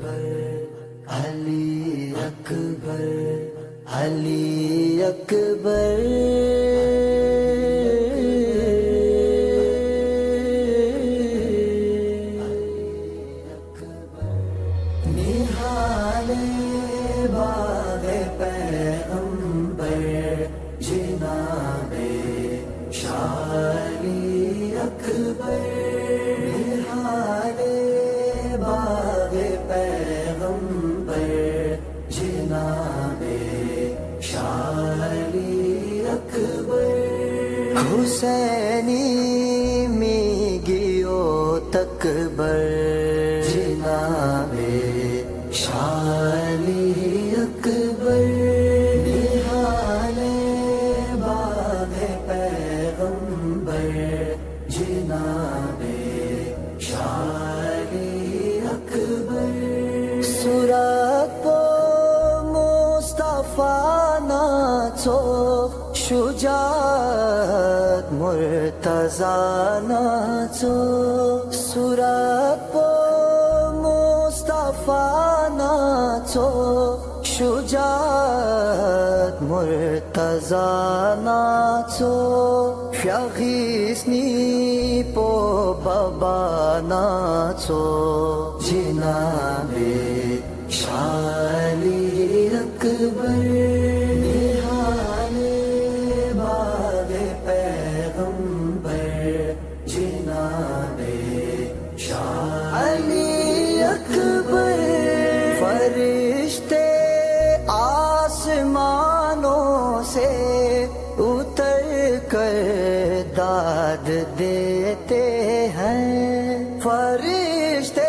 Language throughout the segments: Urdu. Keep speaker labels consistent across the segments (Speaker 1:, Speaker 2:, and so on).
Speaker 1: اکبر علی اکبر علی اکبر نہال باغ پیغمبر جناب شاہ علی اکبر نہال باغ پیغمبر جناب شاہ علی اکبر حسینی میں گیو تکبر جناب شاہ علی اکبر نہال باغ پیغمبر جناب شاہ علی اکبر صورت پو مصطفیٰ ناچو شجاعت مرتضیٰ ناچو صورت پو مصطفیٰ ناچو شجاعت مرتضیٰ ناچو فیاغیسنی پو بابا ناچو جناب شاہ علی اکبر نہال باغ پیغمبر جناب شاہ علی اکبر فرشتے آسمانوں سے اتر کر داد دیتے ہیں فرشتے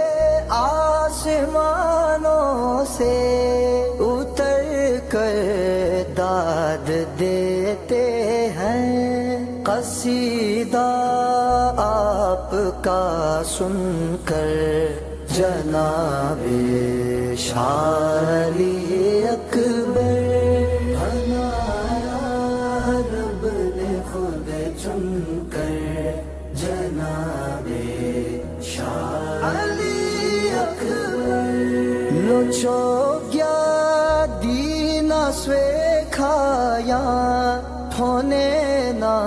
Speaker 1: آسمانوں سے اتر کر داد دیتے ہیں قصیدہ آپ کا سن کر جناب شاہ علی اکبر بنایا رب نے خود چن کر جناب شاہ علی اکبر لوچو گیا دینا سوے کھایا تھونے نہ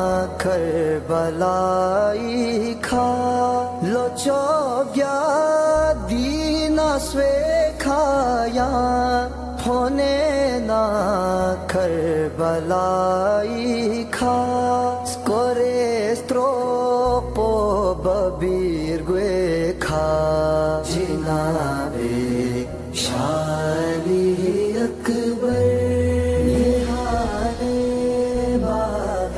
Speaker 1: کربلائی کھا لوچو گیا دینا سوے کھایا تھونے نہ کربلائی کھا سکوریسترو پو ببیر گوے کھا جناب شاہ علی اکبر نہال باغ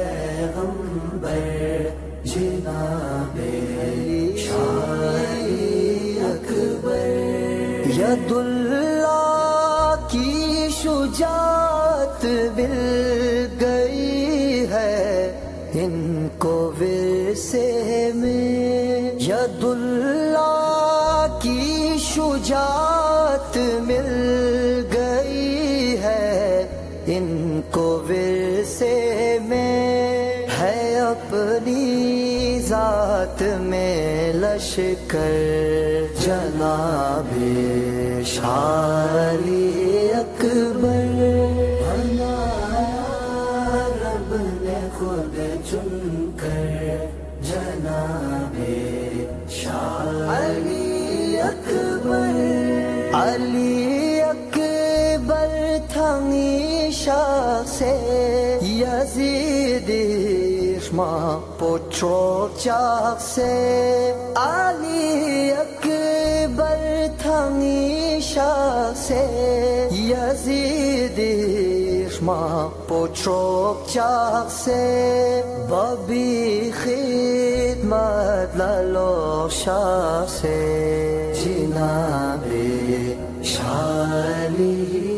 Speaker 1: پیغمبر جناب شاہ علی اکبر ید اللہ کی شجاعت مل گئی ہے ان کو ورثے میں ید اللہ کی شجاعت مل گئی ہے ان کو ورثے میں ہے اپنی ذات میں لشکر جناب شاہ علی اکبر بنایا رب نے خود چن کر جناب شاہ علی اکبر علی اکبر تھنگی شاہ سے یزید شما پوچھو چاک سے علی اکبر تھنگی شاہ سے یزید شما پوچھو چاک سے بابی خدمت لالو شاہ سے جناب شاہ علی